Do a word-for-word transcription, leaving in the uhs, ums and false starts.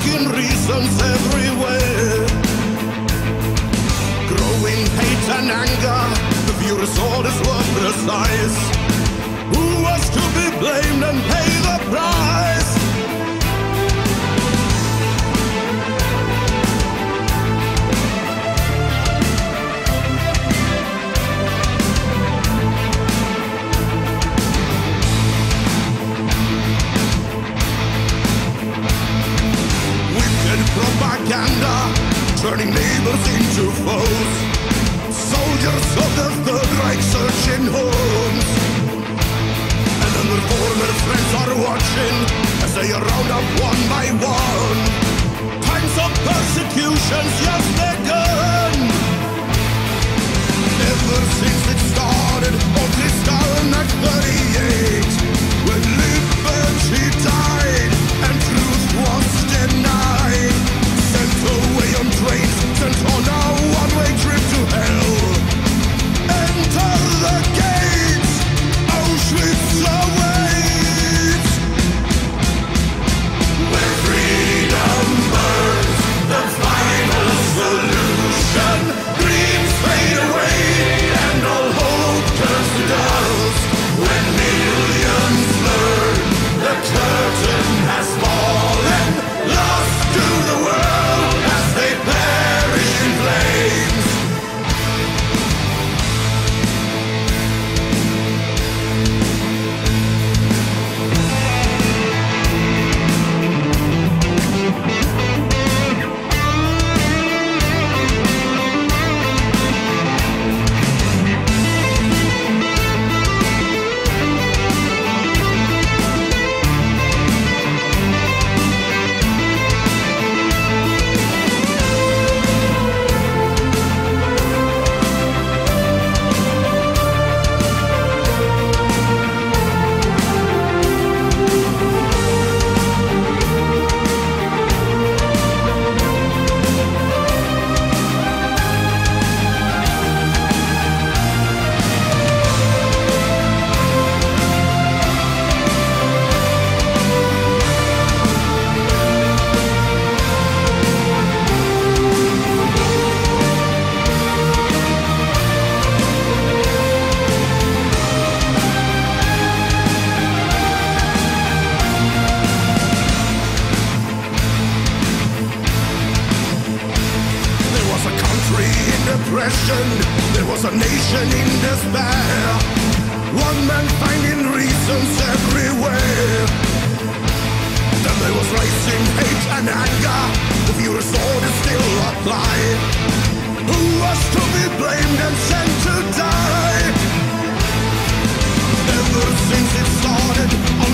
finding reasons everywhere. Growing hate and anger, the viewers' orders were precise. Who was to be blamed and pay the price? Propaganda, turning neighbors into foes. Soldiers of the Third Reich searching homes. And then their former friends are watching as they are round up one by one. Times of persecution's just begun. Ever since it started on Kristallnacht thirty-eight, when liberty died and truth was denied. Sent away on trains, sent on a one-way trip to hell. Enter the gates, Auschwitz awaits. When freedom burns, the final solution. Dreams fade away and all hope turns to dust. When millions learn the curtain has fallen, lost to the world as they perish in flames. There was a nation in despair. One man finding reasons everywhere. Then there was rising hate and anger. The viewers' orders still apply. Who was to be blamed and sent to die? Ever since it started